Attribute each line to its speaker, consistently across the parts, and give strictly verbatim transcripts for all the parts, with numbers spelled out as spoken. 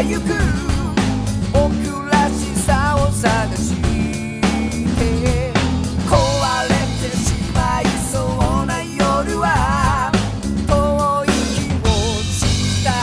Speaker 1: ゆく僕らしさを探して壊れてしまいそうな夜は遠い気持ちだ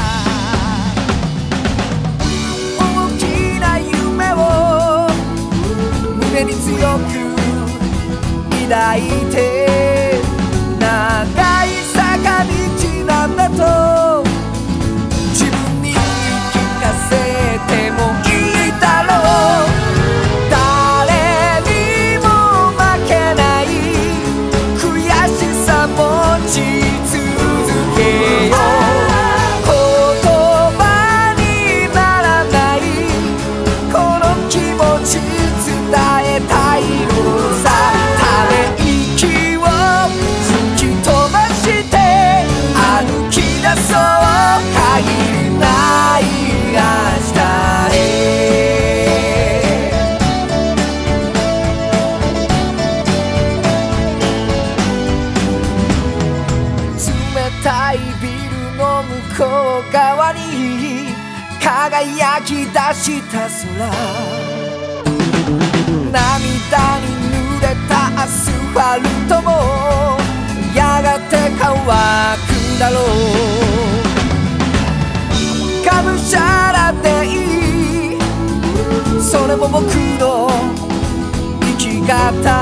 Speaker 1: 大きな夢を胸に強く抱いて長い坂道なんだと自分に言い聞かせてもいいだろう誰にも負けない悔しさ持ち続けよう言葉にならないこの気持ち伝えたいのさため息を吹き飛ばして歩き出そう限りない明日へ冷たいビルの向こう側に輝き出した空涙に濡れたアスファルトもやがて乾くだろうがむしゃらでいいそれも僕の生き方